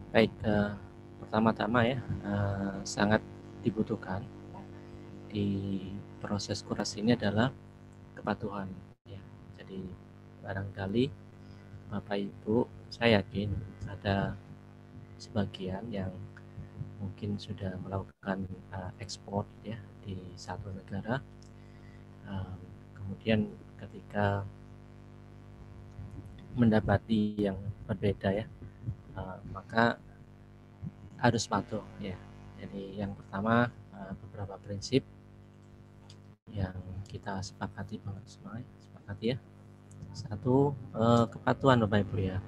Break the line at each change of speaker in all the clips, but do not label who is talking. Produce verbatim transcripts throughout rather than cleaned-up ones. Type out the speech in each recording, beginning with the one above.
Baik, eh, pertama-tama ya, eh, sangat dibutuhkan di proses kurasi ini adalah kepatuhan. Ya. Jadi barangkali Bapak Ibu, saya yakin ada sebagian yang mungkin sudah melakukan uh, ekspor ya di satu negara. Uh, kemudian ketika mendapati yang berbeda ya, uh, maka harus patuh ya. Jadi yang pertama uh, beberapa prinsip yang kita sepakati banget semua, sepakati ya. Satu, uh, kepatuhan Bapak Ibu ya.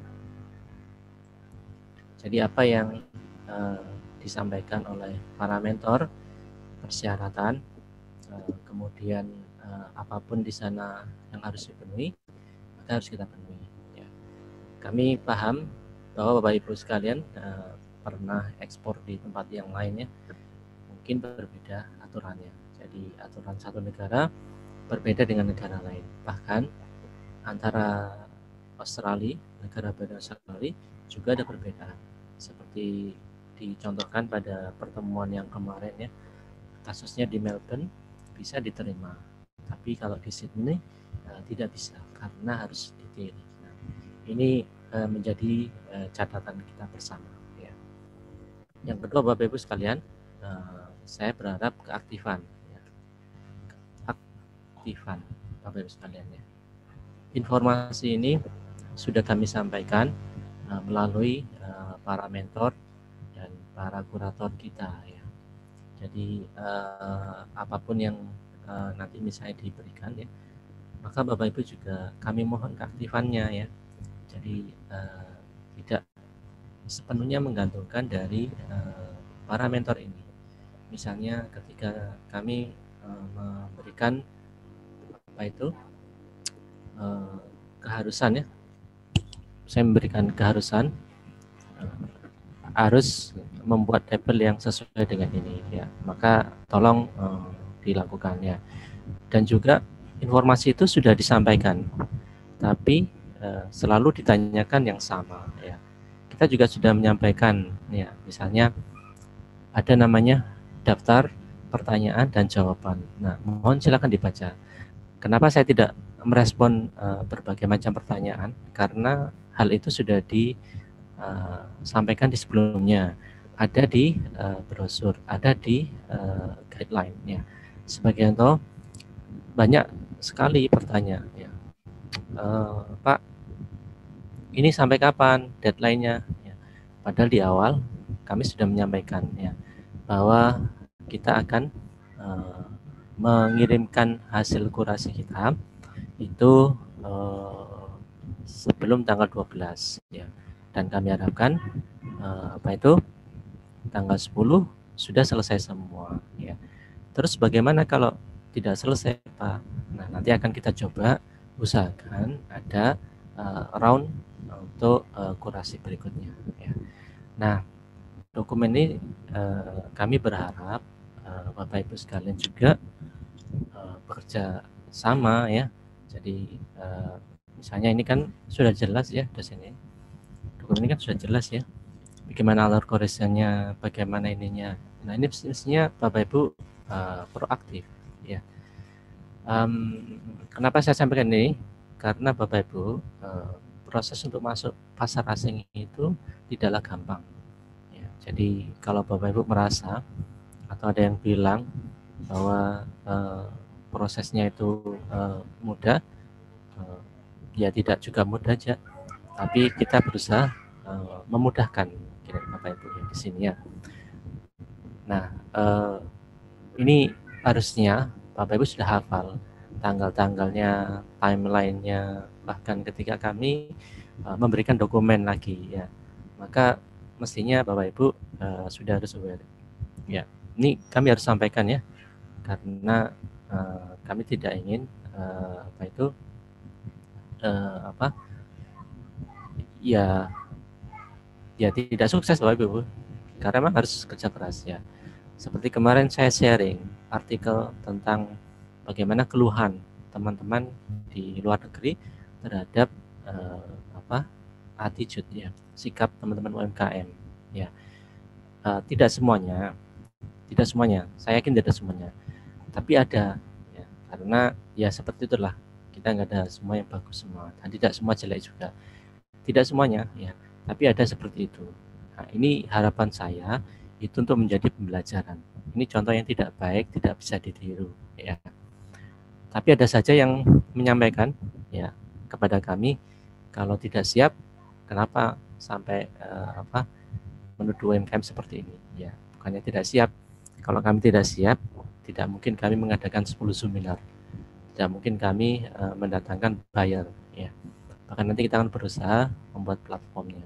Jadi apa yang uh, disampaikan oleh para mentor, persyaratan, uh, kemudian uh, apapun di sana yang harus dipenuhi, maka harus kita penuhi. Ya. Kami paham bahwa Bapak Ibu sekalian uh, pernah ekspor di tempat yang lainnya, mungkin berbeda aturannya. Jadi aturan satu negara berbeda dengan negara lain. Bahkan antara Australia, negara bagian Australia juga ada perbedaan. Seperti dicontohkan pada pertemuan yang kemarin ya, kasusnya di Melbourne bisa diterima, tapi kalau di Sydney uh, tidak bisa karena harus detail. Nah, ini uh, menjadi uh, catatan kita bersama. Ya. Yang kedua, Bapak Ibu sekalian, uh, saya berharap keaktifan, ya. keaktifan Bapak Ibu sekalian ya. Informasi ini sudah kami sampaikan uh, melalui uh, para mentor dan para kurator kita ya. Jadi uh, apapun yang uh, nanti misalnya diberikan ya, maka Bapak Ibu juga kami mohon keaktifannya ya. Jadi uh, tidak sepenuhnya menggantungkan dari uh, para mentor ini. Misalnya ketika kami uh, memberikan apa itu uh, keharusan ya, saya memberikan keharusan uh, harus membuat tabel yang sesuai dengan ini ya, maka tolong uh, dilakukan ya. Dan juga informasi itu sudah disampaikan, tapi uh, selalu ditanyakan yang sama ya. Kita juga sudah menyampaikan ya, misalnya ada namanya daftar pertanyaan dan jawaban. Nah, mohon silakan dibaca. Kenapa saya tidak merespon uh, berbagai macam pertanyaan? Karena hal itu sudah disampaikan uh, di sebelumnya, ada di uh, brosur, ada di uh, guideline ya. Sebagian toh banyak sekali pertanyaan ya. Uh, Pak, ini sampai kapan deadline-nya? Ya. Padahal di awal kami sudah menyampaikan ya bahwa kita akan uh, mengirimkan hasil kurasi kita itu uh, sebelum tanggal dua belas ya. Dan kami harapkan uh, apa itu tanggal sepuluh sudah selesai semua ya. Terus bagaimana kalau tidak selesai Pak? Nah, nanti akan kita coba usahakan ada uh, round untuk uh, kurasi berikutnya ya. Nah, dokumen ini uh, kami berharap uh, Bapak Ibu sekalian juga uh, bekerja sama ya. Jadi uh, misalnya ini kan sudah jelas ya dosennya. Dokumen ini kan sudah jelas ya. Bagaimana alur koreksinya, bagaimana ininya. Nah, ini mestinya Bapak Ibu uh, proaktif ya. Um, kenapa saya sampaikan ini? Karena Bapak Ibu uh, proses untuk masuk pasar asing itu tidaklah gampang. Ya, jadi kalau Bapak Ibu merasa atau ada yang bilang bahwa uh, prosesnya itu uh, mudah, uh, ya tidak juga mudah aja. Tapi kita berusaha uh, memudahkan kira Bapak Ibu di sini ya. Nah, uh, ini harusnya Bapak Ibu sudah hafal tanggal-tanggalnya, timelinenya, bahkan ketika kami uh, memberikan dokumen lagi ya, maka mestinya Bapak Ibu uh, sudah harus aware. Ya, ini kami harus sampaikan ya, karena uh, kami tidak ingin uh, apa itu uh, apa ya ya tidak sukses Bapak Ibu, karena memang harus kerja keras ya. Seperti kemarin saya sharing artikel tentang bagaimana keluhan teman-teman di luar negeri terhadap uh, apa attitude ya, sikap teman-teman U M K M. ya. Uh, tidak semuanya, tidak semuanya. Saya yakin tidak semuanya. Tapi ada, ya, karena ya seperti itulah, kita nggak ada semua yang bagus semua, dan tidak semua jelek juga, tidak semuanya, ya. Tapi ada seperti itu. Nah, ini harapan saya itu untuk menjadi pembelajaran. Ini contoh yang tidak baik, tidak bisa ditiru, ya. Tapi ada saja yang menyampaikan, ya, kepada kami, kalau tidak siap, kenapa sampai uh, apa menuduh U M K M seperti ini? Ya, bukannya tidak siap. Kalau kami tidak siap, tidak mungkin kami mengadakan sepuluh seminar, tidak mungkin kami uh, mendatangkan buyer, ya. Bahkan nanti kita akan berusaha membuat platformnya.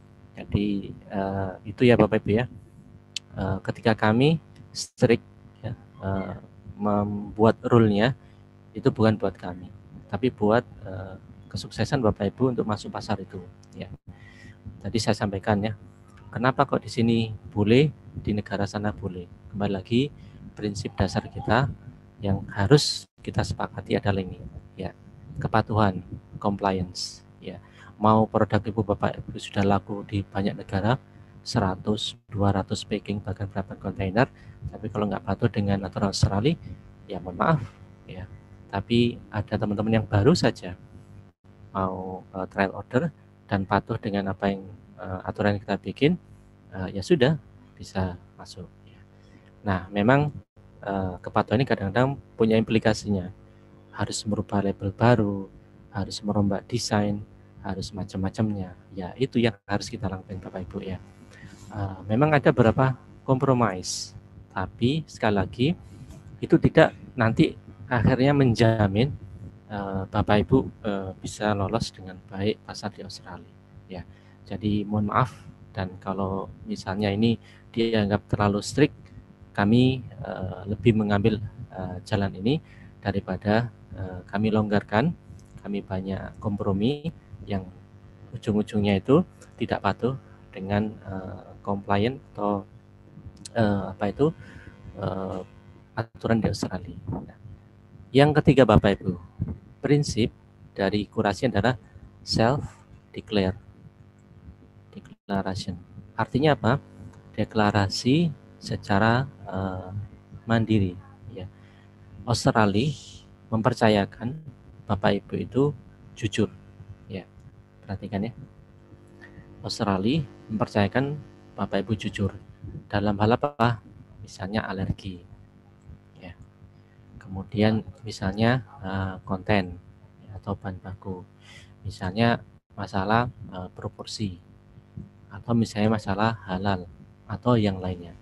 Jadi uh, itu ya Bapak Ibu ya. Uh, ketika kami strict, ya, uh, membuat rule-nya, itu bukan buat kami, tapi buat uh, kesuksesan Bapak Ibu untuk masuk pasar itu, ya. Tadi saya sampaikan ya, kenapa kok di sini boleh, di negara sana boleh. Kembali lagi, prinsip dasar kita yang harus kita sepakati adalah ini, ya, kepatuhan, compliance, ya. Mau produk Ibu Bapak Ibu sudah laku di banyak negara, seratus, dua ratus packing, bahkan berapa kontainer, tapi kalau nggak patuh dengan aturan Australia, ya mohon maaf, ya. Tapi ada teman-teman yang baru saja mau uh, trial order dan patuh dengan apa yang uh, aturan yang kita bikin, uh, ya sudah bisa masuk. Nah, memang uh, kepatuhan ini kadang-kadang punya implikasinya. Harus merubah label baru, harus merombak desain, harus macam-macamnya. Ya, itu yang harus kita lakukan Bapak Ibu ya. Uh, memang ada beberapa kompromis, tapi sekali lagi itu tidak nanti akhirnya menjamin uh, Bapak Ibu uh, bisa lolos dengan baik pasar di Australia, ya. Jadi mohon maaf, dan kalau misalnya ini dianggap terlalu strict, kami uh, lebih mengambil uh, jalan ini daripada uh, kami longgarkan, kami banyak kompromi yang ujung-ujungnya itu tidak patuh dengan uh, compliant atau uh, apa itu uh, aturan di Australia. Yang ketiga Bapak Ibu, prinsip dari kurasi adalah self declare declaration. Artinya apa? Deklarasi secara uh, mandiri, ya. Australia mempercayakan Bapak Ibu itu jujur, ya. Perhatikan ya. Australia mempercayakan Bapak Ibu jujur dalam hal apa? Misalnya alergi, ya. Kemudian misalnya uh, konten, ya, atau bahan baku, misalnya masalah uh, proporsi, atau misalnya masalah halal atau yang lainnya.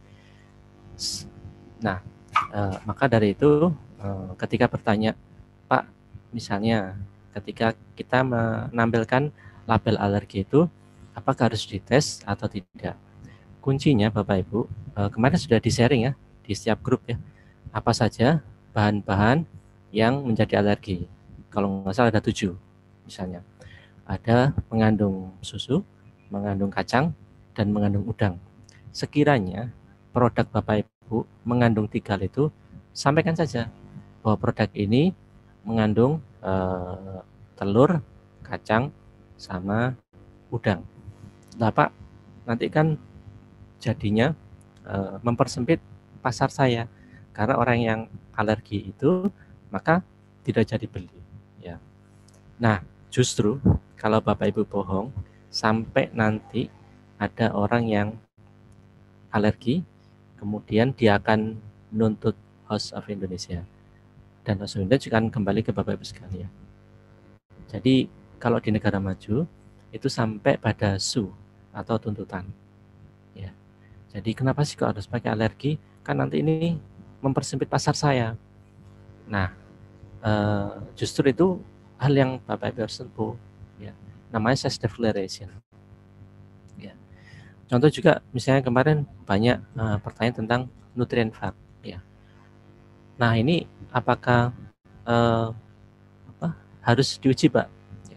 Nah, eh, maka dari itu eh, ketika bertanya, Pak, misalnya ketika kita menampilkan label alergi itu, apakah harus dites atau tidak? Kuncinya Bapak Ibu, eh, kemarin sudah di-sharing ya di setiap grup ya, apa saja bahan-bahan yang menjadi alergi. Kalau nggak salah ada tujuh, misalnya ada mengandung susu, mengandung kacang, dan mengandung udang. Sekiranya produk Bapak Ibu mengandung tiga hal itu, sampaikan saja bahwa produk ini mengandung eh, telur, kacang, sama udang. Nah Pak, nanti kan jadinya eh, mempersempit pasar saya, karena orang yang alergi itu maka tidak jadi beli, ya. Nah, justru kalau Bapak Ibu bohong, sampai nanti ada orang yang alergi, kemudian dia akan menuntut House of Indonesia, dan House of Indonesia akan kembali ke Bapak Ibu sekalian. Jadi kalau di negara maju itu sampai pada su atau tuntutan, ya. Jadi kenapa sih kok harus pakai alergi? Kan nanti ini mempersempit pasar saya. Nah, eh, justru itu hal yang Bapak Ibu harus tempuh, ya. Namanya self declaration, ya. Contoh juga misalnya kemarin banyak uh, pertanyaan tentang nutrient fact, ya. Nah ini apakah uh, apa, harus diuji Pak? Ya,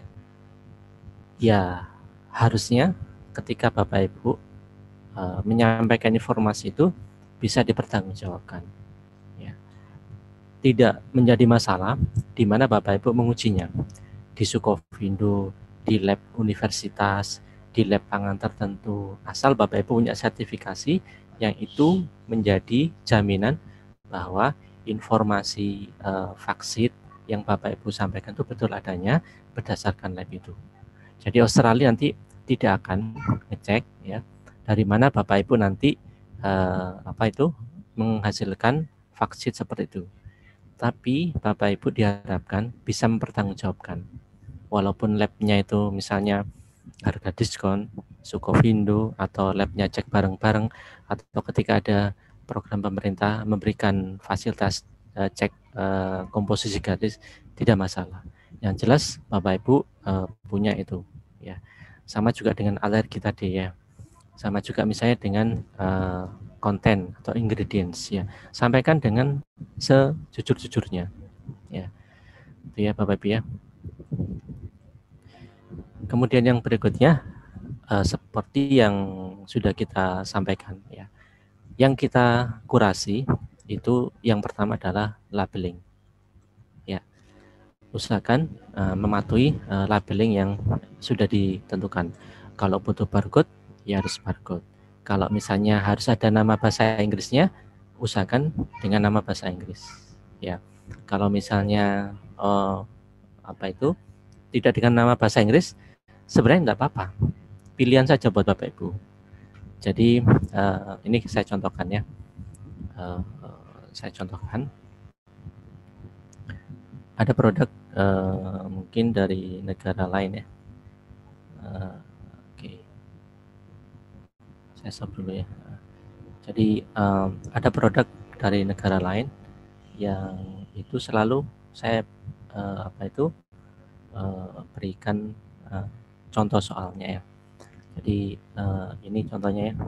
ya harusnya ketika Bapak Ibu uh, menyampaikan informasi itu bisa dipertanggungjawabkan, ya. Tidak menjadi masalah di mana Bapak Ibu mengujinya di Sukovindo, di lab universitas, di lab pangan tertentu, asal Bapak Ibu punya sertifikasi yang itu menjadi jaminan bahwa informasi uh, vaksin yang Bapak Ibu sampaikan itu betul adanya berdasarkan lab itu. Jadi Australia nanti tidak akan ngecek ya dari mana Bapak Ibu nanti uh, apa itu menghasilkan vaksin seperti itu. Tapi Bapak Ibu diharapkan bisa mempertanggungjawabkan. Walaupun labnya itu misalnya harga diskon, Sukovindo, atau labnya cek bareng-bareng, atau ketika ada program pemerintah memberikan fasilitas uh, cek uh, komposisi gratis, tidak masalah. Yang jelas Bapak Ibu uh, punya itu ya. Sama juga dengan alergi tadi ya. Sama juga misalnya dengan uh, konten atau ingredients ya. Sampaikan dengan sejujur-jujurnya ya. Itu ya Bapak Ibu ya. Kemudian yang berikutnya uh, seperti yang sudah kita sampaikan ya. Yang kita kurasi itu yang pertama adalah labeling. Ya. Usahakan uh, mematuhi uh, labeling yang sudah ditentukan. Kalau butuh barcode ya harus barcode. Kalau misalnya harus ada nama bahasa Inggrisnya, usahakan dengan nama bahasa Inggris. Ya. Kalau misalnya uh, apa itu tidak dengan nama bahasa Inggris, sebenarnya enggak apa-apa, pilihan saja buat Bapak Ibu. Jadi uh, ini saya contohkan ya, uh, uh, saya contohkan. Ada produk uh, mungkin dari negara lain ya. Uh, Oke, okay. Saya stop dulu ya. Jadi um, ada produk dari negara lain yang itu selalu saya uh, apa itu uh, berikan uh, contoh soalnya ya. Jadi uh, ini contohnya ya.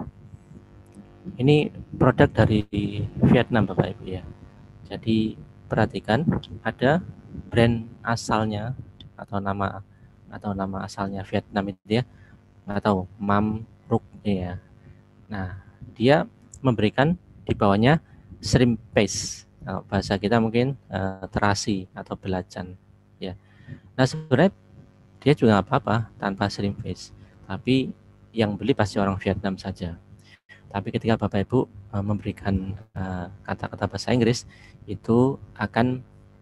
Ini produk dari Vietnam Bapak Ibu ya. Jadi perhatikan ada brand asalnya atau nama atau nama asalnya Vietnam itu ya. Nggak tahu, Mam Ruk ya. Nah, dia memberikan di bawahnya shrimp paste. Nah, bahasa kita mungkin uh, terasi atau belacan ya. Nah, sebenarnya dia juga nggak apa-apa tanpa shrimp paste. Tapi yang beli pasti orang Vietnam saja. Tapi ketika Bapak Ibu uh, memberikan kata-kata uh, bahasa Inggris, itu akan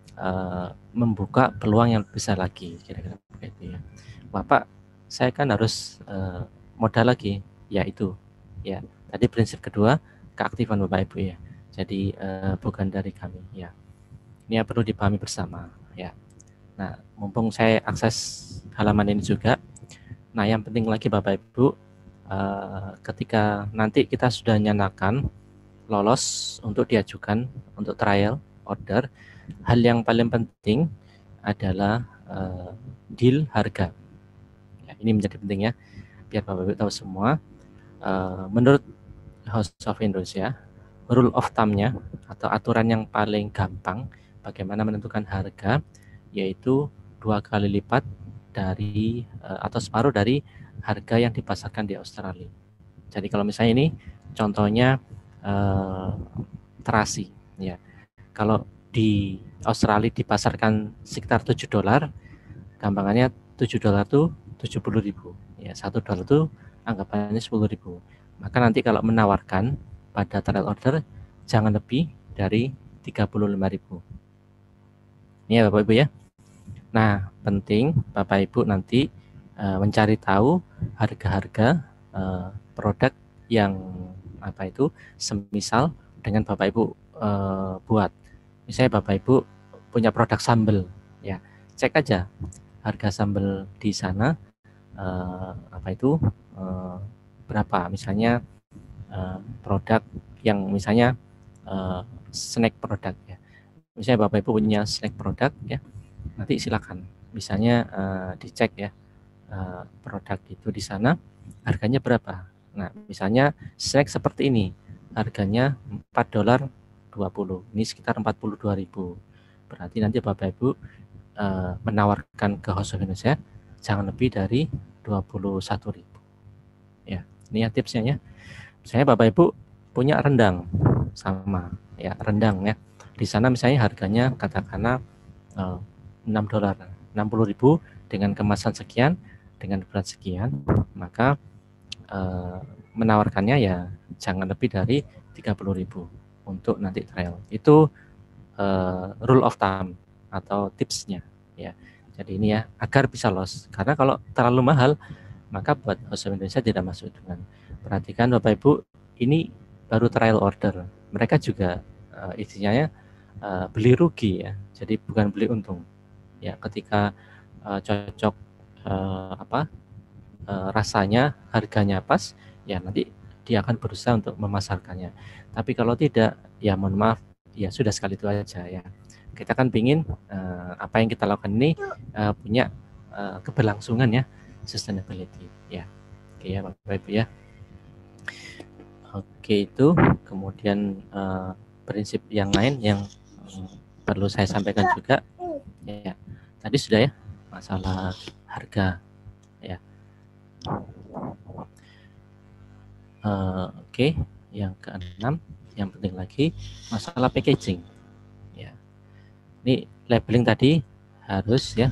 uh, membuka peluang yang besar lagi. Kira-kira begitu ya. Bapak, saya kan harus uh, modal lagi, yaitu ya. Tadi prinsip kedua, keaktifan Bapak Ibu ya. Jadi uh, bukan dari kami ya. Ini yang perlu dipahami bersama ya. Nah, mumpung saya akses halaman ini juga. Nah, yang penting lagi Bapak Ibu, uh, ketika nanti kita sudah nyalakan lolos untuk diajukan untuk trial order, hal yang paling penting adalah uh, deal harga. Ya, ini menjadi penting ya, biar Bapak Ibu tahu semua. Uh, menurut House of Indonesia, rule of thumb-nya atau aturan yang paling gampang bagaimana menentukan harga, yaitu dua kali lipat dari atau separuh dari harga yang dipasarkan di Australia. Jadi kalau misalnya ini contohnya eh, terasi ya. Kalau di Australia dipasarkan sekitar tujuh dolar, gampangannya tujuh dolar itu tujuh puluh ribu. Ya, satu dolar itu anggapannya sepuluh ribu. Maka nanti kalau menawarkan pada trial order jangan lebih dari tiga puluh lima ribu. Ini ya Bapak Ibu ya. Nah, penting Bapak Ibu nanti uh, mencari tahu harga-harga uh, produk yang apa itu semisal dengan Bapak Ibu uh, buat. Misalnya Bapak Ibu punya produk sambal, ya cek aja harga sambal di sana uh, apa itu uh, berapa. Misalnya uh, produk yang misalnya uh, snack produk ya. Misalnya Bapak Ibu punya snack produk ya. Nanti silakan, misalnya uh, dicek ya uh, produk itu di sana harganya berapa. Nah, misalnya snack seperti ini harganya empat dolar dua puluh, ini sekitar empat puluh dua ribu. Berarti nanti Bapak Ibu uh, menawarkan ke House of Indonesia jangan lebih dari dua puluh satu ribu. Ya, ini ya tipsnya ya. Misalnya Bapak Ibu punya rendang sama ya, rendang ya. Di sana misalnya harganya katakanlah uh, enam dolar, enam puluh ribu dengan kemasan sekian, dengan berat sekian, maka uh, menawarkannya ya jangan lebih dari tiga puluh ribu untuk nanti trial. Itu uh, rule of thumb atau tipsnya ya. Jadi ini ya agar bisa loss. Karena kalau terlalu mahal maka buat host Indonesia tidak masuk dengan. Perhatikan Bapak Ibu, ini baru trial order. Mereka juga uh, istilahnya uh, beli rugi ya. Jadi bukan beli untung. Ya, ketika uh, cocok uh, apa uh, rasanya, harganya pas, ya nanti dia akan berusaha untuk memasarkannya. Tapi kalau tidak, ya mohon maaf, ya sudah sekali itu aja ya. Kita kan pingin uh, apa yang kita lakukan ini uh, punya uh, keberlangsungan ya, sustainability ya. Oke ya Bapak Ibu ya. Oke itu, kemudian uh, prinsip yang lain yang um, perlu saya sampaikan juga ya. Tadi sudah ya masalah harga ya. Uh, Oke, okay. Yang keenam, yang penting lagi masalah packaging. Ya, ini labeling tadi harus ya,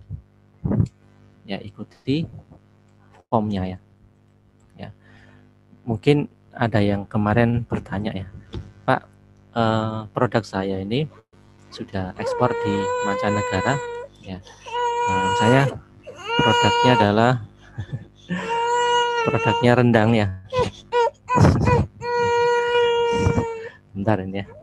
ya ikuti formnya ya. Ya, mungkin ada yang kemarin bertanya ya, Pak, uh, produk saya ini sudah ekspor di mancanegara. Ya, uh, saya produknya adalah produknya rendang ya. Bentar ini ya.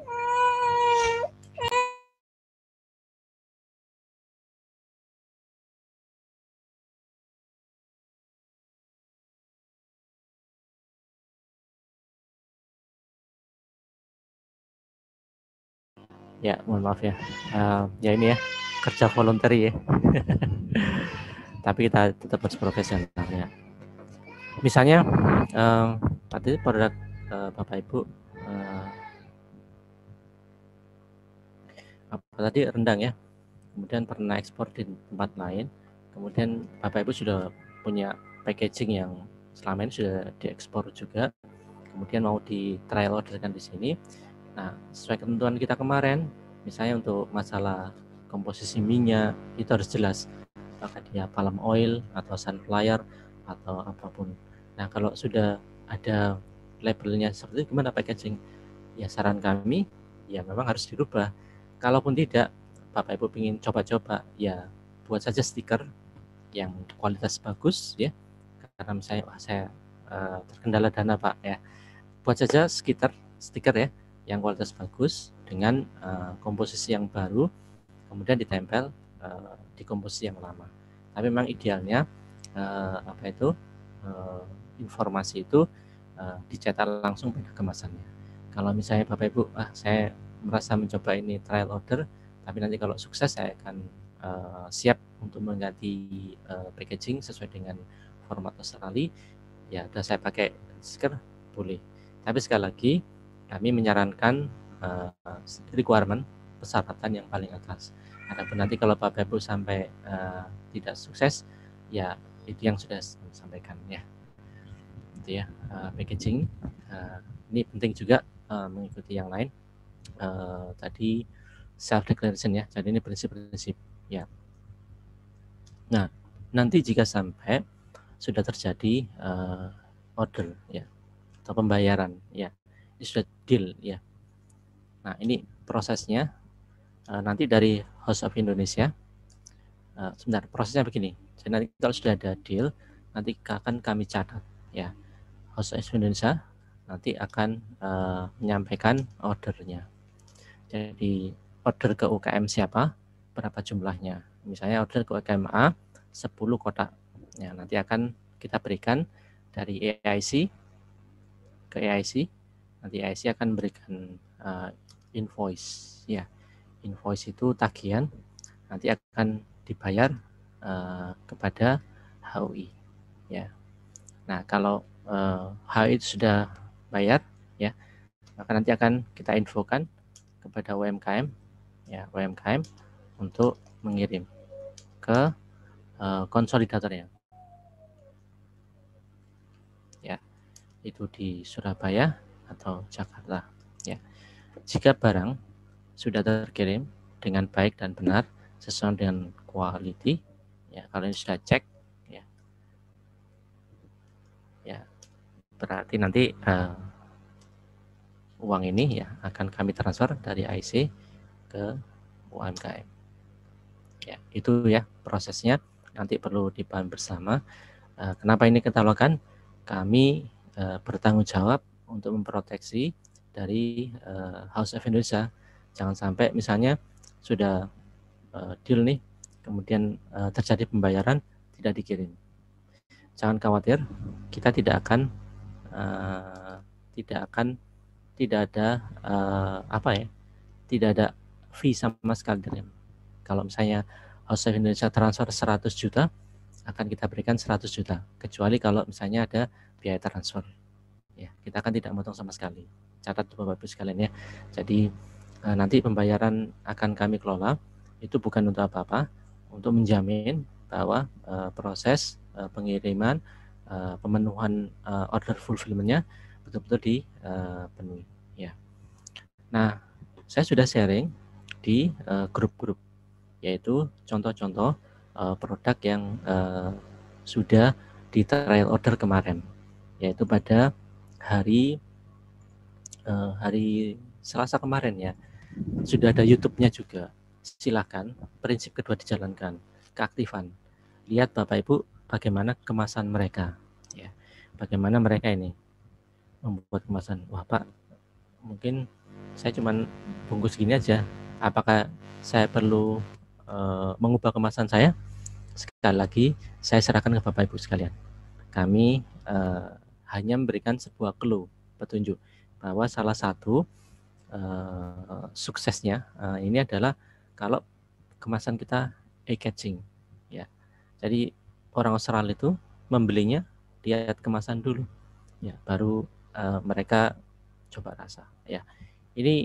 Ya, mohon maaf ya. Uh, ya ini ya, kerja voluntary ya. Tapi kita tetap harus profesional ya. Misalnya, uh, tadi produk uh, Bapak Ibu uh, apa tadi rendang ya. Kemudian pernah ekspor di tempat lain. Kemudian Bapak Ibu sudah punya packaging yang selama ini sudah diekspor juga. Kemudian mau di trial orderkan di sini. Nah, sesuai ketentuan kita kemarin, misalnya untuk masalah komposisi minyak itu harus jelas apakah dia palm oil atau sunflower atau apapun. Nah, kalau sudah ada labelnya seperti itu, gimana packaging? Ya saran kami ya memang harus dirubah. Kalaupun tidak, Bapak Ibu ingin coba-coba, ya buat saja stiker yang kualitas bagus ya. Karena misalnya wah, saya uh, terkendala dana Pak ya, buat saja stiker stiker ya yang kualitas bagus dengan uh, komposisi yang baru, kemudian ditempel uh, di komposisi yang lama. Tapi memang idealnya uh, apa itu uh, informasi itu uh, dicetak langsung pada kemasannya. Kalau misalnya Bapak Ibu, ah saya merasa mencoba ini trial order, tapi nanti kalau sukses saya akan uh, siap untuk mengganti uh, packaging sesuai dengan format Australia, ya udah saya pakai stiker boleh. Tapi sekali lagi kami menyarankan uh, requirement persyaratan yang paling atas. Adapun nanti kalau Bapak Ibu sampai uh, tidak sukses, ya itu yang sudah saya sampaikan ya. Itu ya uh, packaging. Uh, ini penting juga uh, mengikuti yang lain. Uh, tadi self declaration ya. Jadi ini prinsip-prinsip ya. Nah, nanti jika sampai sudah terjadi uh, order ya atau pembayaran ya, ini sudah deal ya. Nah, ini prosesnya uh, nanti dari Host of Indonesia. Uh, sebentar, prosesnya begini. Jadi nanti kalau sudah ada deal, nanti akan kami catat ya. Host of Indonesia nanti akan uh, menyampaikan ordernya. Jadi order ke U K M siapa, berapa jumlahnya. Misalnya order ke U K M A sepuluh kotak. Ya, nanti akan kita berikan dari A I C ke A I C. Nanti A I C akan berikan uh, invoice ya. Invoice itu tagihan nanti akan dibayar uh, kepada H U I ya. Nah, kalau uh, H U I itu sudah bayar ya, maka nanti akan kita infokan kepada U M K M ya, U M K M untuk mengirim ke uh, konsolidatornya ya, itu di Surabaya atau Jakarta ya. Jika barang sudah terkirim dengan baik dan benar sesuai dengan quality ya, kalau ini sudah cek ya, ya berarti nanti uh, uang ini ya akan kami transfer dari A I C ke U M K M. Ya, itu ya prosesnya, nanti perlu dipahami bersama. Uh, kenapa ini kita lakukan? Kami uh, bertanggung jawab untuk memproteksi dari uh, House of Indonesia. Jangan sampai misalnya sudah uh, deal nih, kemudian uh, terjadi pembayaran tidak dikirim. Jangan khawatir, kita tidak akan uh, tidak akan tidak ada uh, apa ya, tidak ada fee sama sekali dari. Kalau misalnya House of Indonesia transfer seratus juta, akan kita berikan seratus juta, kecuali kalau misalnya ada biaya transfer. Ya, kita akan tidak motong sama sekali. Catat Bapak Ibu sekalian ya. Jadi uh, nanti pembayaran akan kami kelola, itu bukan untuk apa-apa, untuk menjamin bahwa uh, proses uh, pengiriman, uh, pemenuhan uh, order fulfillment-nya betul-betul dipenuhi. Uh, ya. Nah, saya sudah sharing di uh, grup-grup, yaitu contoh-contoh uh, produk yang uh, sudah di trial order kemarin, yaitu pada hari uh, hari Selasa kemarin ya. Sudah ada YouTube-nya juga. Silakan, prinsip kedua dijalankan, keaktifan. Lihat Bapak Ibu bagaimana kemasan mereka, ya. Bagaimana mereka ini membuat kemasan. Wah Pak, mungkin saya cuman bungkus gini aja. Apakah saya perlu uh, mengubah kemasan saya? Sekali lagi, saya serahkan ke Bapak Ibu sekalian. Kami uh, hanya memberikan sebuah clue, petunjuk bahwa salah satu uh, suksesnya uh, ini adalah kalau kemasan kita eye-catching, ya. Jadi orang Australia itu membelinya lihat kemasan dulu, ya, baru uh, mereka coba rasa, ya. Ini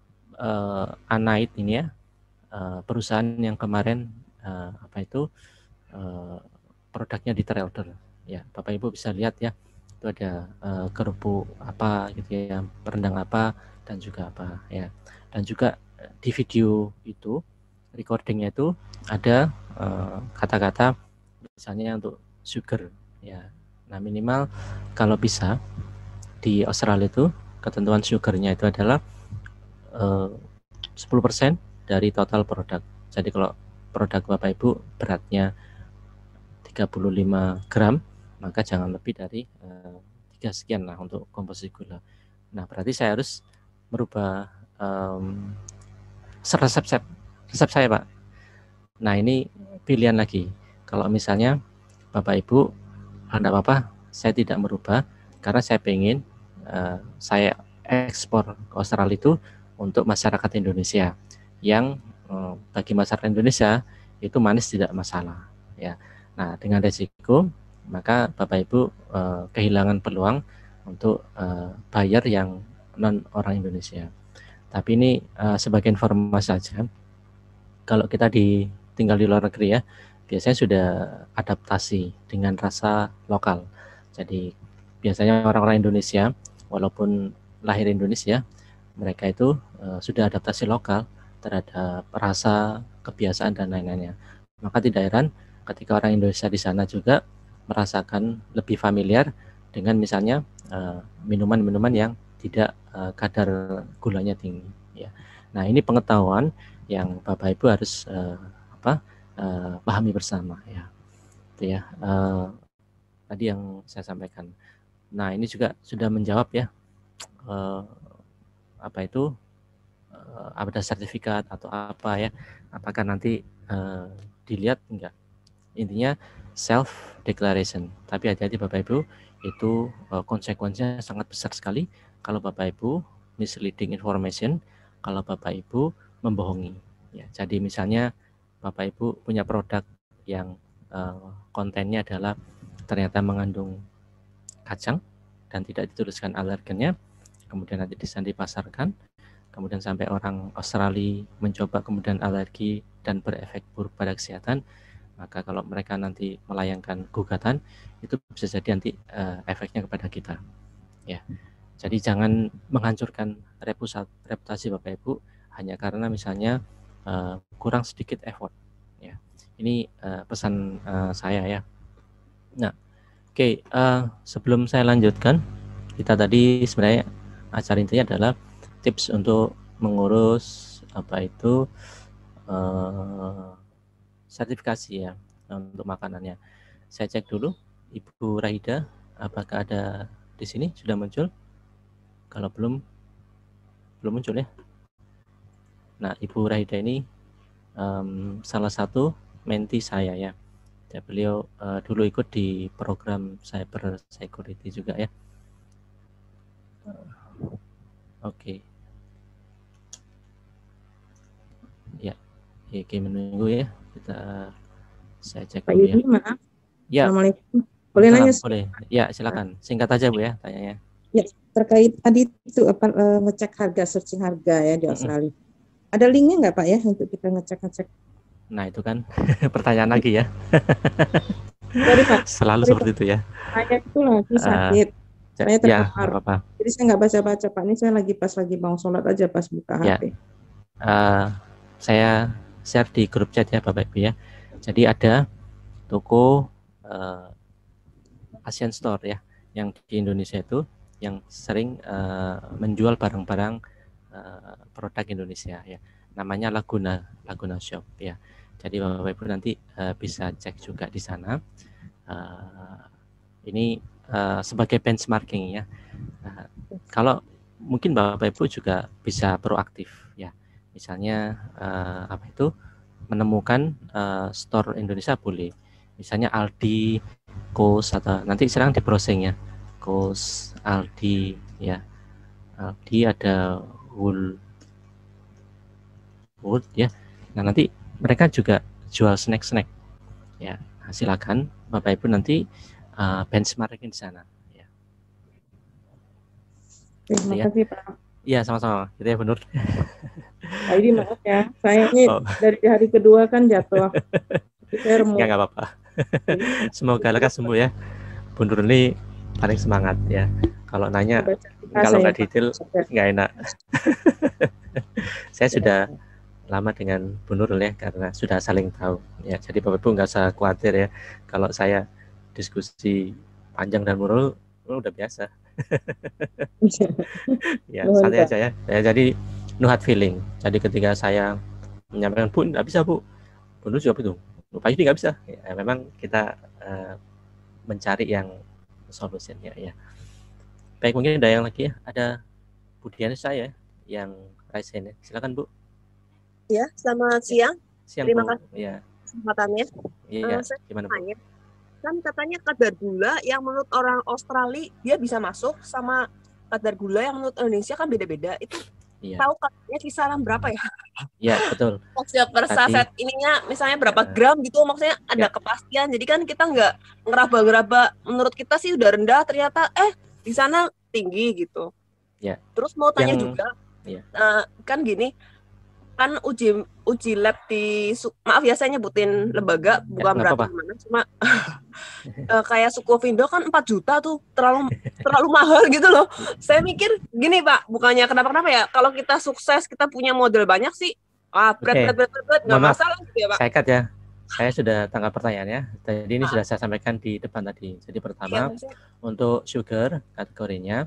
uh, Anait ini ya, uh, perusahaan yang kemarin uh, apa itu uh, produknya di trial order, ya. Bapak Ibu bisa lihat ya, itu ada uh, kerupuk apa gitu ya, rendang apa dan juga apa ya. Dan juga di video itu recordingnya itu ada kata-kata uh, misalnya untuk sugar ya. Nah, minimal kalau bisa di Australia itu ketentuan sugarnya itu adalah uh, sepuluh persen dari total produk. Jadi kalau produk Bapak Ibu beratnya tiga puluh lima gram, maka jangan lebih dari uh, tiga sekian lah untuk komposisi gula. Nah, berarti saya harus merubah um, resep resep saya, Pak. Nah, ini pilihan lagi. Kalau misalnya Bapak Ibu, enggak apa-apa, saya tidak merubah karena saya pengen uh, saya ekspor ke Australia itu untuk masyarakat Indonesia yang uh, bagi masyarakat Indonesia itu manis tidak masalah, ya. Nah, dengan resiko maka Bapak Ibu uh, kehilangan peluang untuk uh, buyer yang non orang Indonesia. Tapi ini uh, sebagai informasi saja. Kalau kita di tinggal di luar negeri ya, biasanya sudah adaptasi dengan rasa lokal. Jadi biasanya orang-orang Indonesia walaupun lahir Indonesia, mereka itu uh, sudah adaptasi lokal terhadap rasa, kebiasaan dan lain-lainnya. Maka tidak heran ketika orang Indonesia di sana juga merasakan lebih familiar dengan misalnya minuman-minuman uh, yang tidak uh, kadar gulanya tinggi, ya. Nah, ini pengetahuan yang Bapak Ibu harus uh, apa uh, pahami bersama, ya. Itu ya uh, tadi yang saya sampaikan. Nah, ini juga sudah menjawab ya uh, apa itu uh, ada sertifikat atau apa ya, apakah nanti uh, dilihat enggak. Intinya self declaration, tapi hati-hati Bapak Ibu, itu uh, konsekuensinya sangat besar sekali kalau Bapak Ibu misleading information, kalau Bapak Ibu membohongi, ya. Jadi misalnya Bapak Ibu punya produk yang uh, kontennya adalah ternyata mengandung kacang dan tidak dituliskan alergennya, kemudian nanti dipasarkan, kemudian sampai orang Australia mencoba kemudian alergi dan berefek buruk pada kesehatan, maka kalau mereka nanti melayangkan gugatan, itu bisa jadi nanti uh, efeknya kepada kita, ya. Jadi jangan menghancurkan reputasi, reputasi Bapak Ibu hanya karena misalnya uh, kurang sedikit effort, ya. Ini uh, pesan uh, saya ya. Nah, Oke, uh, sebelum saya lanjutkan, kita tadi sebenarnya acara intinya adalah tips untuk mengurus apa itu uh, sertifikasi ya untuk makanannya. Saya cek dulu, Ibu Rahida, apakah ada di sini sudah muncul? Kalau belum, belum muncul ya. Nah, Ibu Rahida ini um, salah satu menti saya ya. Ya, beliau uh, dulu ikut di program cyber security juga ya. Uh, Oke. Okay. Ya, oke menunggu ya. Kita saya cek
Pak
dulu
Yudi,
ya.
maaf.
Ya.
Assalamualaikum. Boleh
Salam,
nanya?
boleh. Ya, silakan. Singkat aja Bu ya tanyanya.
Ya, terkait tadi itu apa uh, ngecek harga, searching harga ya di Australia. Mm -mm. Ada linknya nggak Pak ya untuk kita ngecek-ngecek?
Nah, itu kan pertanyaan lagi ya.
Sorry Pak.
Selalu
Sorry,
seperti
Pak.
itu ya.
Saya itu lagi sakit. Uh, saya terpapar.
Ya, apa-apa.
Jadi saya nggak baca-baca Pak. Ini saya lagi pas lagi mau sholat aja pas buka
ya.
H P.
Uh, saya share di grup chat ya Bapak Ibu ya. Jadi ada toko uh, Asian Store ya yang di Indonesia itu yang sering uh, menjual barang-barang uh, produk Indonesia ya. Namanya Laguna Laguna Shop ya. Jadi Bapak Ibu nanti uh, bisa cek juga di sana. Uh, ini uh, sebagai benchmarking ya. Uh, kalau mungkin Bapak Ibu juga bisa proaktif ya. Misalnya uh, apa itu menemukan uh, store Indonesia boleh. Misalnya Aldi, Kos atau nanti sekarang di browsing ya. Kos, Aldi ya. Aldi ada Wool Wool ya. Nah, nanti mereka juga jual snack-snack. Ya, silakan Bapak Ibu nanti uh, benchmarking di sana ya.
Terima
ya.
kasih Pak.
Iya, sama-sama. Gitu ya, Benur.
Pak Yudi maaf ya, saya ini oh. dari hari kedua kan jatuh. Saya remuk.
Nggak, nggak apa-apa. Semoga lekas sembuh ya. Benur ini paling semangat ya. Kalau nanya, kalau nggak detail, nggak enak. Saya sudah lama dengan Bu Nurul ya, karena sudah saling tahu ya. Jadi Bapak Ibu nggak usah khawatir ya. Kalau saya diskusi panjang dan Bu Nurul, udah biasa. Ya, santai aja ya. ya. Jadi no hard feeling. Jadi ketika saya menyampaikan, Bu, nggak bisa Bu, Bu Nurul jawab itu, Pak Yudi nggak bisa. Ya, memang kita uh, mencari yang solusinya ya. Baik, mungkin ada yang lagi ya. Ada Bu Diana saya yang raise hand ya. Silakan Bu.
Ya, selamat siang.
Siang,
Terima
Bu.
kasih
ya.
kesempatannya.
Iya,
uh, saya
gimana Bu?
tanya, kan katanya kadar gula yang menurut orang Australia dia bisa masuk sama kadar gula yang menurut Indonesia kan beda-beda. Itu iya. Tahu katanya kisaran berapa ya?
Iya, betul.
Maksudnya per saset ininya misalnya berapa uh, gram gitu, maksudnya ada ya. Kepastian. Jadi kan kita nggak ngeraba-ngeraba, menurut kita sih udah rendah, ternyata eh di sana tinggi gitu.
Ya.
Terus mau tanya
yang,
juga,
ya.
uh, kan gini, kan uji uji lab di, maaf ya saya nyebutin lembaga bukan ya, berarti gimana, cuma uh, kayak Sukovindo kan empat juta tuh terlalu terlalu mahal gitu loh. Saya mikir gini Pak, bukannya kenapa-kenapa ya, kalau kita sukses kita punya model banyak sih, ah berat okay. berat berat berat nggak masalah gitu ya Pak.
Saya cut ya, saya sudah tangkap pertanyaannya. Jadi ini ah. sudah saya sampaikan di depan tadi. Jadi pertama ya, untuk sugar kategorinya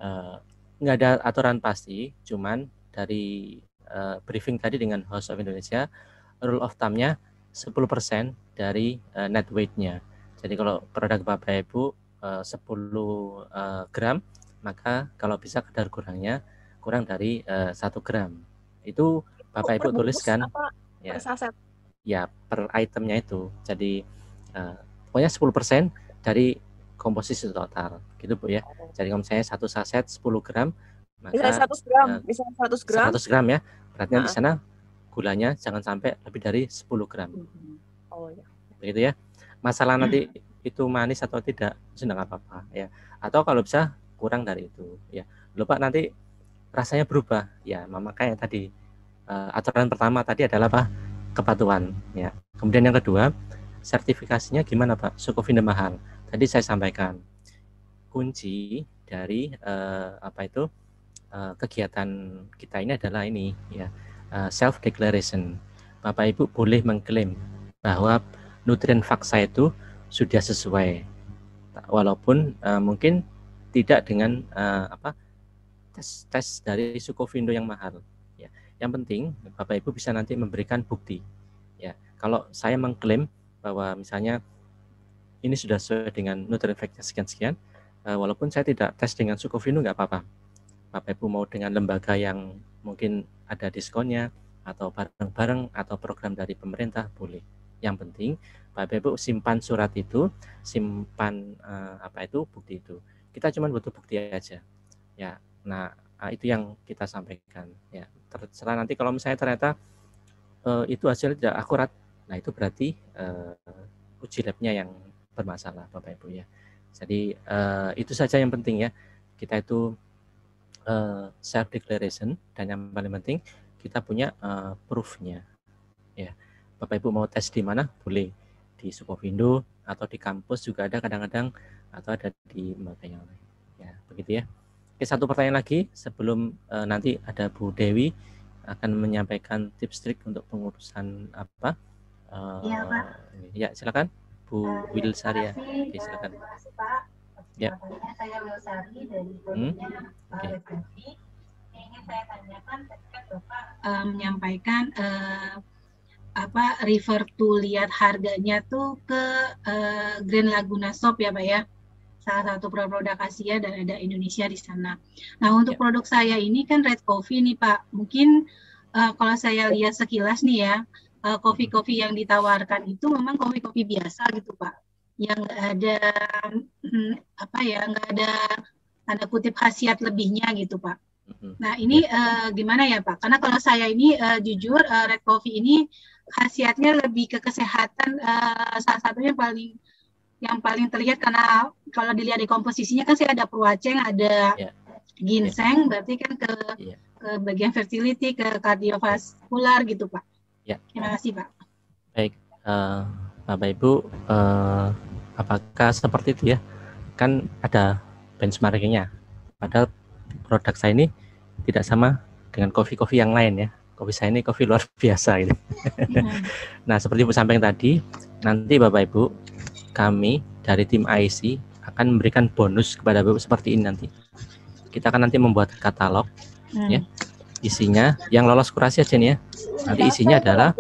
nggak uh, ada aturan pasti, cuman dari Uh, briefing tadi dengan House of Indonesia, rule of thumb-nya sepuluh persen dari uh, net weight-nya. Jadi kalau produk Bapak Ibu uh, sepuluh uh, gram, maka kalau bisa kadar kurangnya kurang dari uh, satu gram. Itu Bapak Ibu tuliskan ya,
per
ya per itemnya itu. Jadi uh, pokoknya sepuluh persen dari komposisi total gitu Bu ya. Jadi kalau misalnya satu saset sepuluh gram, maka
misalnya seratus gram, uh, misalnya seratus gram,
seratus gram ya. Berarti nah. di sana gulanya jangan sampai lebih dari sepuluh gram.
Oh ya.
Begitu ya. Masalah nanti itu manis atau tidak, sudah nggak apa-apa ya. Atau kalau bisa kurang dari itu ya. Lupa nanti rasanya berubah ya. Makanya tadi uh, aturan pertama tadi adalah apa? Kepatuhan ya. Kemudian yang kedua, sertifikasinya gimana Pak? Sukovindo mahal. Tadi saya sampaikan kunci dari uh, apa itu? Uh, kegiatan kita ini adalah ini ya, uh, self declaration. Bapak Ibu boleh mengklaim bahwa nutrien faksa itu sudah sesuai, walaupun uh, mungkin tidak dengan uh, apa tes tes dari Sukovindo yang mahal. Ya, yang penting Bapak Ibu bisa nanti memberikan bukti. Ya, kalau saya mengklaim bahwa misalnya ini sudah sesuai dengan nutrient factnya sekian-sekian, uh, walaupun saya tidak tes dengan Sukovindo nggak apa-apa. Bapak Ibu mau dengan lembaga yang mungkin ada diskonnya atau bareng-bareng atau program dari pemerintah boleh. Yang penting Bapak Ibu simpan surat itu, simpan uh, apa itu bukti itu. Kita cuma butuh bukti aja. Ya, nah itu yang kita sampaikan. Ya, terserah nanti kalau misalnya ternyata uh, itu hasilnya tidak akurat, nah itu berarti uh, uji labnya yang bermasalah, Bapak Ibu ya. Jadi uh, itu saja yang penting ya. Kita itu Uh, self declaration, dan yang paling penting kita punya uh, proof-nya ya. Bapak Ibu mau tes di mana boleh, di Sukovindo atau di kampus juga ada kadang-kadang, atau ada di lembaga yang lain ya, begitu ya. Oke, satu pertanyaan lagi sebelum uh, nanti ada Bu Dewi akan menyampaikan tips trik untuk pengurusan apa uh, ya, Pak. Ya silakan Bu uh, Wilsaria. Oke, silakan. Terima kasih, Pak. Ya. Saya Wilsari dari produknya hmm? okay. Red Coffee. Ingin saya tanyakan ketika Bapak uh, menyampaikan uh, apa refer to lihat harganya tuh ke uh, Grand Laguna Shop ya Pak ya. Salah satu produk Asia dan ada Indonesia di sana. Nah, untuk ya. Produk saya ini kan Red Coffee nih Pak. Mungkin uh, kalau saya lihat sekilas nih ya, uh, kopi-kopi yang ditawarkan itu memang kopi-kopi biasa gitu Pak. Yang nggak ada hmm, apa ya nggak ada tanda kutip khasiat lebihnya gitu Pak. Nah ini uh, gimana ya Pak? Karena kalau saya ini uh, jujur uh, Red Coffee ini khasiatnya lebih ke kesehatan, uh, salah satunya paling yang paling terlihat karena kalau dilihat di komposisinya kan saya ada peruaceng, ada yeah. ginseng, yeah. berarti kan ke yeah. ke bagian fertility, ke kardiovaskular gitu Pak. Yeah. Terima kasih Pak. Baik, uh, Bapak Ibu. Uh, Apakah seperti itu ya? Kan ada benchmarkingnya. Padahal produk saya ini tidak sama dengan kopi-kopi yang lain ya. Kopi saya ini kopi luar biasa gitu. Hmm. Nah, seperti Ibu sampaikan tadi, nanti Bapak Ibu, kami dari tim I C akan memberikan bonus kepada Bapak Ibu seperti ini nanti. Kita akan nanti membuat katalog hmm. ya. Isinya yang lolos kurasi aja nih ya. Nanti isinya adalah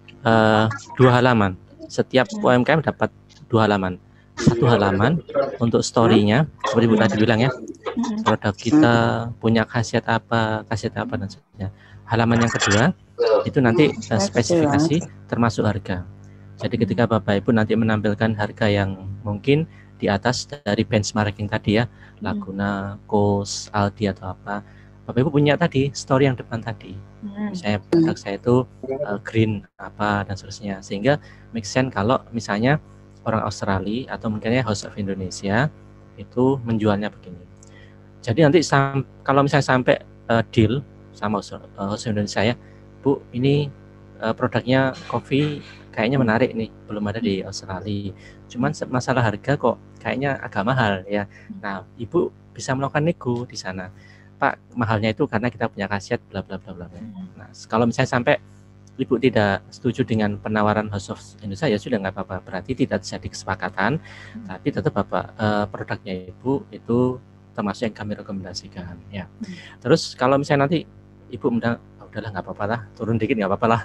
uh, dua halaman. Setiap U M K M dapat dua halaman. Satu halaman untuk story-nya seperti Bu tadi bilang ya, produk kita punya khasiat apa, khasiat apa dan sebagainya. Halaman yang kedua itu nanti uh, spesifikasi termasuk harga. Jadi ketika Bapak Ibu nanti menampilkan harga yang mungkin di atas dari benchmarking tadi ya, Laguna, Kos, Aldi atau apa, Bapak Ibu punya tadi story yang depan tadi. Misalnya produk saya itu uh, green apa dan seterusnya, sehingga make sense kalau misalnya orang Australia atau mungkinnya House of Indonesia itu menjualnya begini. Jadi nanti sam- kalau misalnya sampai uh, deal sama House of Indonesia ya, Bu ini uh, produknya kopi kayaknya menarik nih, belum ada di Australia. Cuman masalah harga kok kayaknya agak mahal ya. Nah, Ibu bisa melakukan nego di sana. Pak, mahalnya itu karena kita punya khasiat bla bla bla bla. Nah, kalau misalnya sampai Ibu tidak setuju dengan penawaran House of Indonesia ya sudah nggak apa-apa, berarti tidak jadi kesepakatan, hmm. tapi tetap Bapak eh, produknya Ibu itu termasuk yang kami rekomendasikan ya. Hmm. Terus kalau misalnya nanti Ibu mudah, oh, udahlah nggak apa-apa lah, turun dikit nggak apa-apa lah,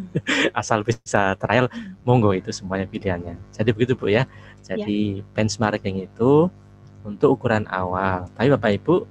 asal bisa trial, monggo itu semuanya pilihannya. Jadi begitu Bu ya. Jadi ya. Benchmarking itu untuk ukuran awal, tapi Bapak Ibu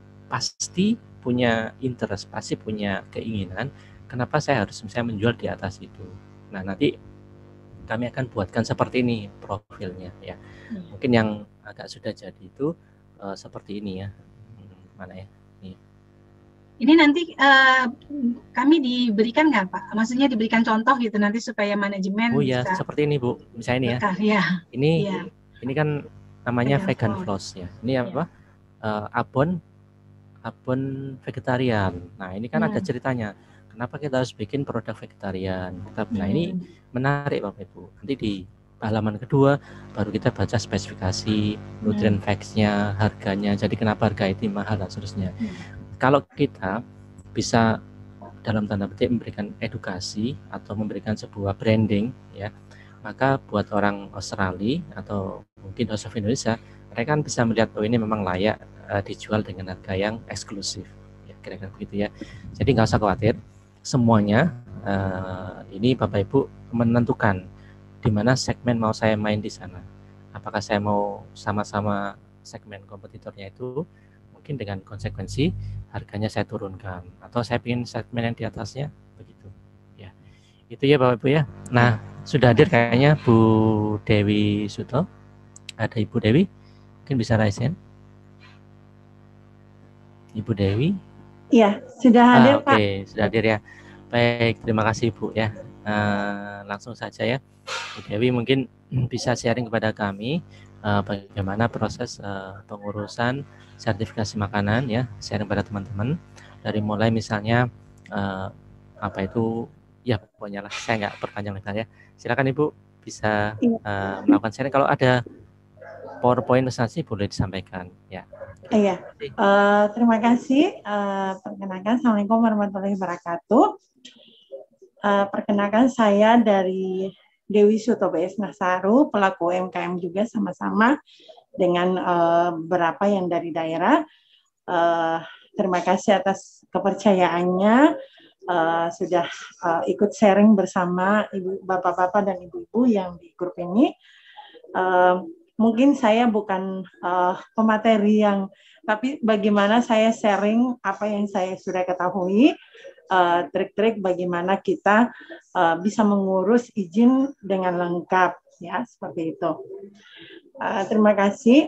pasti punya interest, pasti punya keinginan. Kenapa saya harus misalnya menjual di atas itu? Nah, nanti kami akan buatkan seperti ini profilnya ya. Hmm. Mungkin yang agak sudah jadi itu uh, seperti ini ya. Hmm, mana ya? Nih. Ini nanti uh, kami diberikan nggak Pak? Maksudnya diberikan contoh gitu nanti supaya manajemen oh, bisa. Oh ya, seperti ini Bu. Misalnya ini ya. Bekah, ya. Ini ya. Ini kan namanya vegan, vegan floss ya. Ini apa? Ya. Uh, abon abon vegetarian. Nah, ini kan hmm. ada ceritanya. Kenapa kita harus bikin produk vegetarian? Kita, nah ini menarik Bapak Ibu. Nanti di halaman kedua baru kita baca spesifikasi, nutrient facts-nya, harganya. Jadi kenapa harga itu mahal dan seterusnya. Hmm. Kalau kita bisa dalam tanda petik memberikan edukasi atau memberikan sebuah branding ya maka buat orang Australia atau mungkin host of Indonesia, mereka kan bisa melihat oh ini memang layak uh, dijual dengan harga yang eksklusif, ya kira-kira begitu ya. Jadi nggak usah khawatir, semuanya uh, ini Bapak Ibu menentukan di mana segmen mau saya main di sana. Apakah saya mau sama-sama segmen kompetitornya itu, mungkin dengan konsekuensi harganya saya turunkan, atau saya ingin segmen yang di atasnya, begitu. Ya, itu ya Bapak Ibu ya. Nah, sudah hadir kayaknya Bu Dewi Suto. Ada Ibu Dewi, mungkin bisa raise hand. Ibu Dewi.
Iya, sudah hadir ah, Pak.
Oke, okay. Sudah hadir ya. Baik, terima kasih Bu ya. Uh, langsung saja ya, Bu Dewi mungkin bisa sharing kepada kami uh, bagaimana proses uh, pengurusan sertifikasi makanan ya, sharing pada teman-teman dari mulai misalnya uh, apa itu ya pokoknya lah, saya nggak perpanjang lebar ya. Silakan Ibu bisa uh, melakukan sharing. Kalau ada PowerPoint presentasi boleh disampaikan ya.
Iya, uh, terima kasih. Uh, perkenalkan, Assalamualaikum warahmatullahi wabarakatuh. Uh, perkenalkan saya dari Dewi Suto B S Nasaru, pelaku U M K M juga sama-sama dengan uh, beberapa yang dari daerah. Uh, terima kasih atas kepercayaannya, uh, sudah uh, ikut sharing bersama ibu, bapak-bapak dan ibu-ibu yang di grup ini. Uh, mungkin saya bukan uh, pemateri yang, tapi bagaimana saya sharing apa yang saya sudah ketahui, uh, trik-trik bagaimana kita uh, bisa mengurus izin dengan lengkap, ya seperti itu. Uh, terima kasih.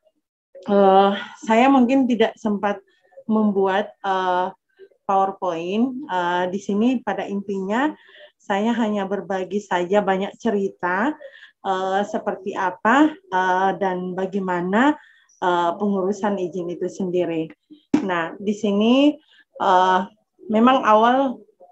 Uh, saya mungkin tidak sempat membuat uh, PowerPoint. Uh, di sini pada intinya saya hanya berbagi saja banyak cerita uh, seperti apa uh, dan bagaimana uh, pengurusan izin itu sendiri. Nah, di sini uh, memang awal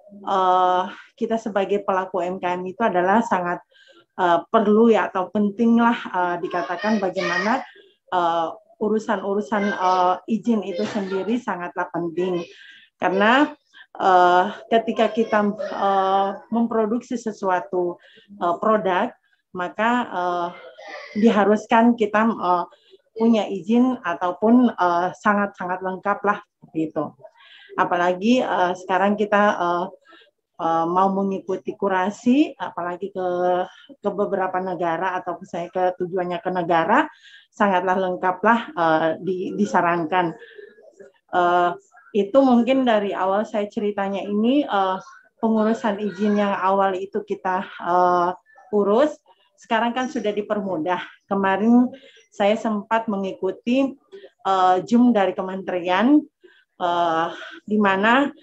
uh, kita sebagai pelaku U M K M itu adalah sangat uh, perlu ya atau pentinglah uh, dikatakan bagaimana uh, urusan-urusan uh, izin itu sendiri sangatlah penting, karena uh, ketika kita uh, memproduksi sesuatu uh, produk, maka uh, diharuskan kita uh, punya izin ataupun uh, sangat-sangat lengkap lah seperti itu. Apalagi uh, sekarang kita uh, uh, mau mengikuti kurasi, apalagi ke ke beberapa negara atau saya ke tujuannya ke negara, sangatlah lengkaplah uh, di, disarankan. Uh, itu mungkin dari awal saya ceritanya ini uh, pengurusan izin yang awal itu kita uh, urus, sekarang kan sudah dipermudah. Kemarin saya sempat mengikuti uh, Zoom dari kementerian, uh, di mana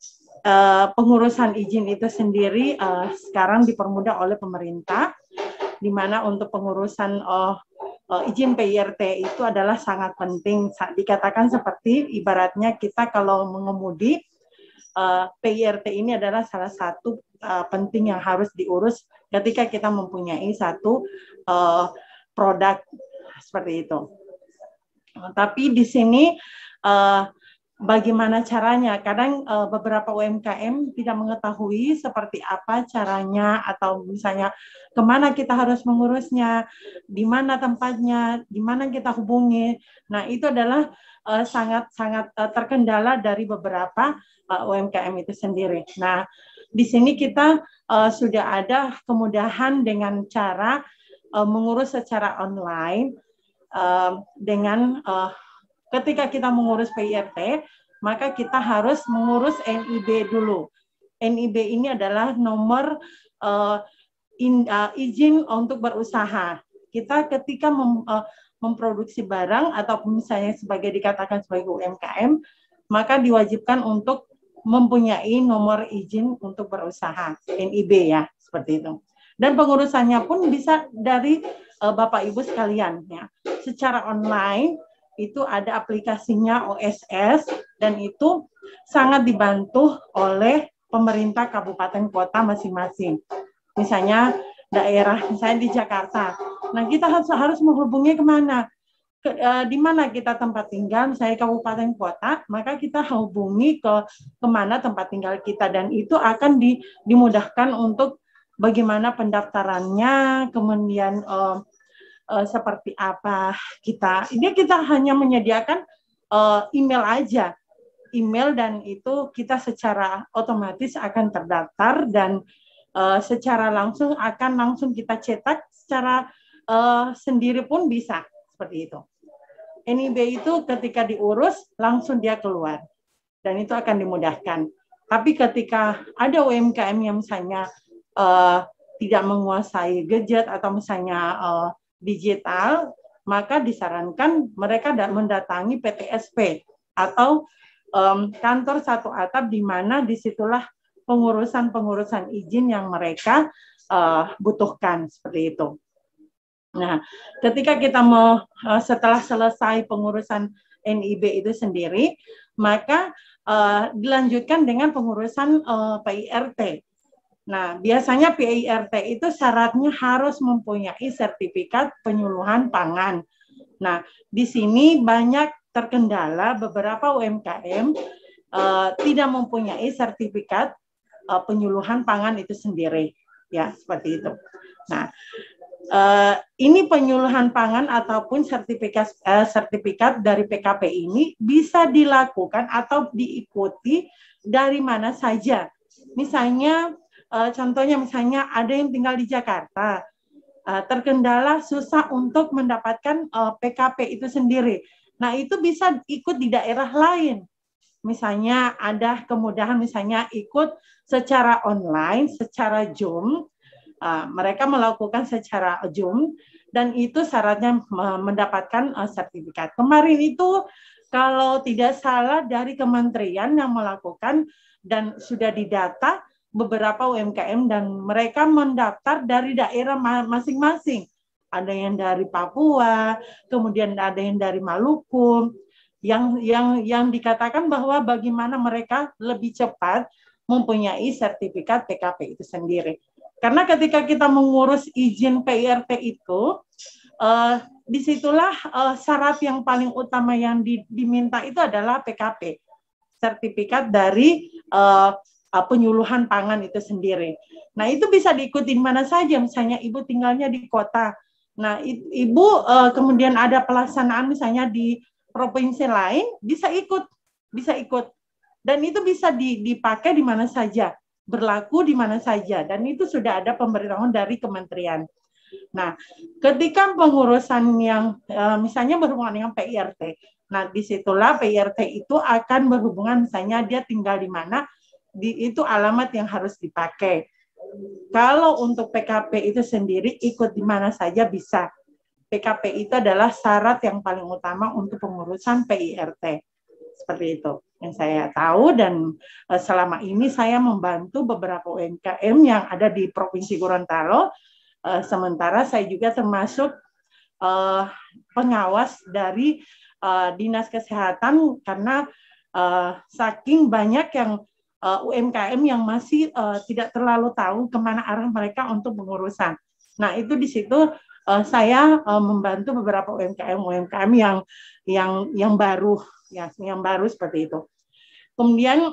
uh, pengurusan izin itu sendiri uh, sekarang dipermudah oleh pemerintah, di mana untuk pengurusan uh, Uh, izin P I R T itu adalah sangat penting. Dikatakan seperti ibaratnya kita kalau mengemudi, uh, P I R T ini adalah salah satu uh, penting yang harus diurus ketika kita mempunyai satu uh, produk seperti itu. Uh, tapi di sini uh, bagaimana caranya? Kadang uh, beberapa U M K M tidak mengetahui seperti apa caranya, atau misalnya kemana kita harus mengurusnya, di mana tempatnya, di mana kita hubungi. Nah, itu adalah sangat-sangat uh, uh, terkendala dari beberapa uh, U M K M itu sendiri. Nah, di sini kita uh, sudah ada kemudahan dengan cara uh, mengurus secara online uh, dengan uh, ketika kita mengurus P I R T, maka kita harus mengurus N I B dulu. N I B ini adalah nomor uh, in, uh, izin untuk berusaha. Kita ketika mem, uh, memproduksi barang atau misalnya sebagai dikatakan sebagai U M K M, maka diwajibkan untuk mempunyai nomor izin untuk berusaha, N I B ya, seperti itu. Dan pengurusannya pun bisa dari uh, Bapak Ibu sekalian ya, secara online. Itu ada aplikasinya O S S dan itu sangat dibantu oleh pemerintah kabupaten kota masing-masing. Misalnya daerah, misalnya di Jakarta. Nah, kita harus harus menghubungi kemana? Ke, uh, di mana kita tempat tinggal, misalnya kabupaten kota, maka kita hubungi ke kemana tempat tinggal kita, dan itu akan di, dimudahkan untuk bagaimana pendaftarannya, kemudian uh, uh, seperti apa kita. Ini kita hanya menyediakan uh, email aja, email dan itu kita secara otomatis akan terdaftar dan uh, secara langsung akan langsung kita cetak secara uh, sendiri pun bisa seperti itu. N I B itu ketika diurus langsung dia keluar dan itu akan dimudahkan. Tapi ketika ada U M K M yang misalnya uh, tidak menguasai gadget atau misalnya uh, digital, maka disarankan mereka mendatangi P T S P atau um, kantor satu atap di mana disitulah pengurusan-pengurusan izin yang mereka uh, butuhkan seperti itu. Nah, ketika kita mau uh, setelah selesai pengurusan N I B itu sendiri, maka uh, dilanjutkan dengan pengurusan uh, P I R T. Nah, biasanya P I R T itu syaratnya harus mempunyai sertifikat penyuluhan pangan. Nah, di sini banyak terkendala beberapa U M K M uh, tidak mempunyai sertifikat uh, penyuluhan pangan itu sendiri, ya seperti itu. Nah, Uh, ini penyuluhan pangan ataupun sertifikat uh, sertifikat dari P K P ini bisa dilakukan atau diikuti dari mana saja. Misalnya, uh, contohnya misalnya ada yang tinggal di Jakarta, uh, terkendala susah untuk mendapatkan uh, P K P itu sendiri. Nah, itu bisa ikut di daerah lain. Misalnya ada kemudahan misalnya ikut secara online, secara Zoom. Uh, mereka melakukan secara Zoom dan itu syaratnya mendapatkan uh, sertifikat. Kemarin itu kalau tidak salah dari kementerian yang melakukan dan sudah didata beberapa U M K M dan mereka mendaftar dari daerah masing-masing. Ada yang dari Papua, kemudian ada yang dari Maluku, yang yang yang dikatakan bahwa bagaimana mereka lebih cepat mempunyai sertifikat P K P itu sendiri. Karena ketika kita mengurus izin P I R T itu, uh, disitulah uh, syarat yang paling utama yang di, diminta itu adalah P K P, sertifikat dari uh, uh, penyuluhan pangan itu sendiri. Nah, itu bisa diikuti di mana saja, misalnya ibu tinggalnya di kota. Nah, ibu uh, kemudian ada pelaksanaan misalnya di provinsi lain, bisa ikut, bisa ikut. Dan itu bisa dipakai di mana saja, berlaku di mana saja, dan itu sudah ada pemberitahuan dari kementerian. Nah, ketika pengurusan yang e, misalnya berhubungan dengan P I R T, nah disitulah P I R T itu akan berhubungan misalnya dia tinggal di mana, di, itu alamat yang harus dipakai. Kalau untuk P K P itu sendiri ikut di mana saja bisa. P K P itu adalah syarat yang paling utama untuk pengurusan P I R T. Seperti itu yang saya tahu, dan uh, selama ini saya membantu beberapa U M K M yang ada di Provinsi Gorontalo. Uh, sementara saya juga termasuk uh, pengawas dari uh, Dinas Kesehatan karena uh, saking banyak yang uh, U M K M yang masih uh, tidak terlalu tahu kemana arah mereka untuk pengurusan. Nah, itu di situ uh, saya uh, membantu beberapa U M K M U M K M yang yang yang baru. Ya, yang baru seperti itu. Kemudian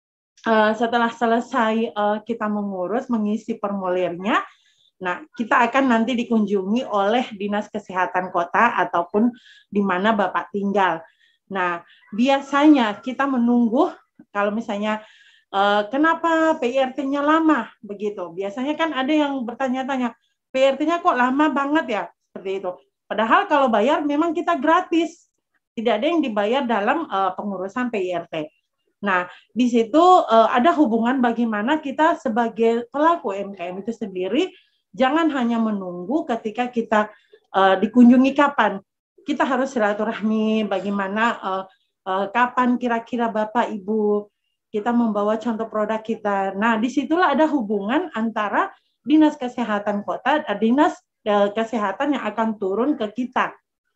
uh, setelah selesai uh, kita mengurus, mengisi formulirnya, nah kita akan nanti dikunjungi oleh Dinas Kesehatan Kota ataupun di mana Bapak tinggal. Nah, biasanya kita menunggu kalau misalnya uh, kenapa P I R T-nya lama begitu. Biasanya kan ada yang bertanya-tanya, P I R T-nya kok lama banget ya, seperti itu. Padahal kalau bayar memang kita gratis. Tidak ada yang dibayar dalam uh, pengurusan P I R T. Nah, di situ uh, ada hubungan bagaimana kita sebagai pelaku U M K M itu sendiri, jangan hanya menunggu ketika kita uh, dikunjungi kapan. Kita harus silaturahmi bagaimana uh, uh, kapan kira-kira Bapak Ibu kita membawa contoh produk kita. Nah, disitulah ada hubungan antara Dinas Kesehatan Kota dan Dinas uh, Kesehatan yang akan turun ke kita.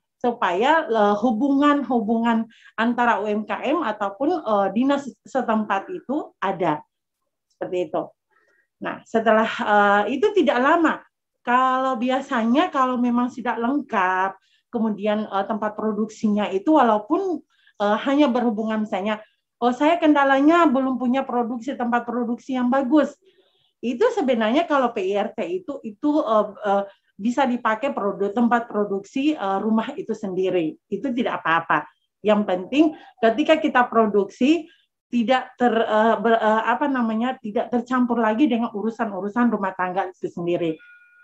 Supaya hubungan-hubungan uh, antara U M K M ataupun uh, dinas setempat itu ada. Seperti itu. Nah, setelah uh, itu tidak lama. Kalau biasanya kalau memang tidak lengkap, kemudian uh, tempat produksinya itu walaupun uh, hanya berhubungan misalnya, oh saya kendalanya belum punya produksi tempat produksi yang bagus. itu sebenarnya kalau P I R T itu itu uh, uh, bisa dipakai produk tempat produksi uh, rumah itu sendiri. Itu tidak apa-apa. Yang penting ketika kita produksi tidak ter uh, ber, uh, apa namanya tidak tercampur lagi dengan urusan-urusan rumah tangga itu sendiri.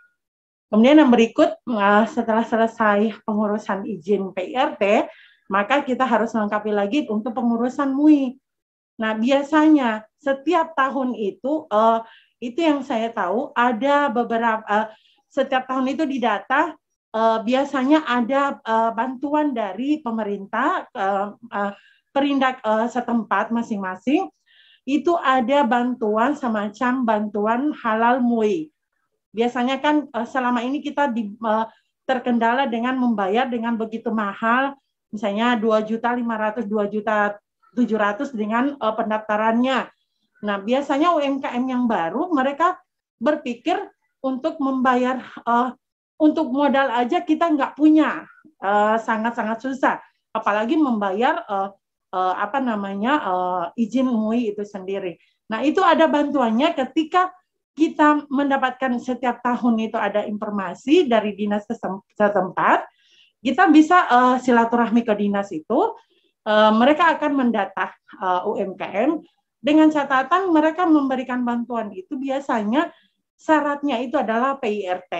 Kemudian yang berikut, uh, setelah selesai pengurusan izin P I R T, maka kita harus melengkapi lagi untuk pengurusan M U I. Nah, biasanya setiap tahun itu uh, itu yang saya tahu ada beberapa uh, setiap tahun itu di data uh, biasanya ada uh, bantuan dari pemerintah uh, uh, perindak uh, setempat masing-masing itu ada bantuan semacam bantuan halal M U I. Biasanya kan uh, selama ini kita di, uh, terkendala dengan membayar dengan begitu mahal, misalnya dua juta lima ratus, dua juta tujuh ratus dengan uh, pendaftarannya. Nah, biasanya U M K M yang baru, mereka berpikir untuk membayar, uh, untuk modal aja kita nggak punya, sangat-sangat uh, susah. Apalagi membayar uh, uh, apa namanya uh, izin M U I itu sendiri. Nah, itu ada bantuannya ketika kita mendapatkan setiap tahun itu ada informasi dari dinas setempat, kita bisa uh, silaturahmi ke dinas itu, uh, mereka akan mendata uh, U M K M, dengan catatan mereka memberikan bantuan itu biasanya syaratnya itu adalah P I R T.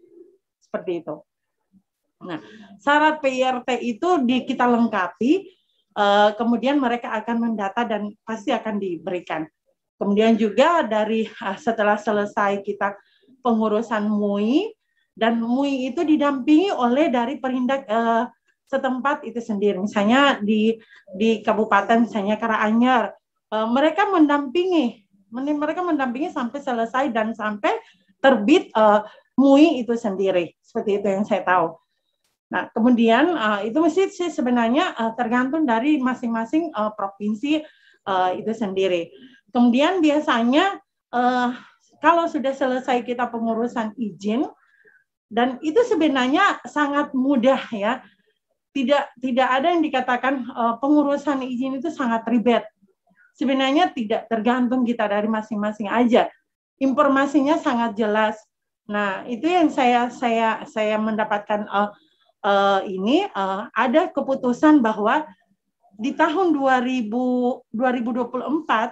Seperti itu. Nah, syarat P I R T itu di, kita lengkapi, uh, kemudian mereka akan mendata dan pasti akan diberikan. Kemudian juga dari uh, setelah selesai kita pengurusan M U I, dan M U I itu didampingi oleh dari perindak uh, setempat itu sendiri. Misalnya di, di kabupaten, misalnya Karanganyar, Uh, mereka mendampingi, mereka mendampingi sampai selesai dan sampai terbit uh, M U I itu sendiri. Seperti itu yang saya tahu. Nah, kemudian uh, itu mesti sih sebenarnya uh, tergantung dari masing-masing uh, provinsi uh, itu sendiri. Kemudian biasanya uh, kalau sudah selesai kita pengurusan izin, dan itu sebenarnya sangat mudah ya. Tidak tidak ada yang dikatakan uh, pengurusan izin itu sangat ribet. Sebenarnya tidak, tergantung kita dari masing-masing aja. Informasinya sangat jelas. Nah, itu yang saya saya saya mendapatkan uh, uh, ini uh, ada keputusan bahwa di tahun dua ribu dua puluh empat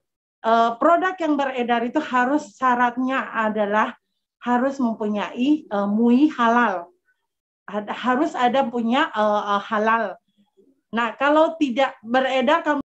uh, produk yang beredar itu harus syaratnya adalah harus mempunyai uh, M U I halal. Ada, harus ada punya uh, uh, halal. Nah, kalau tidak beredar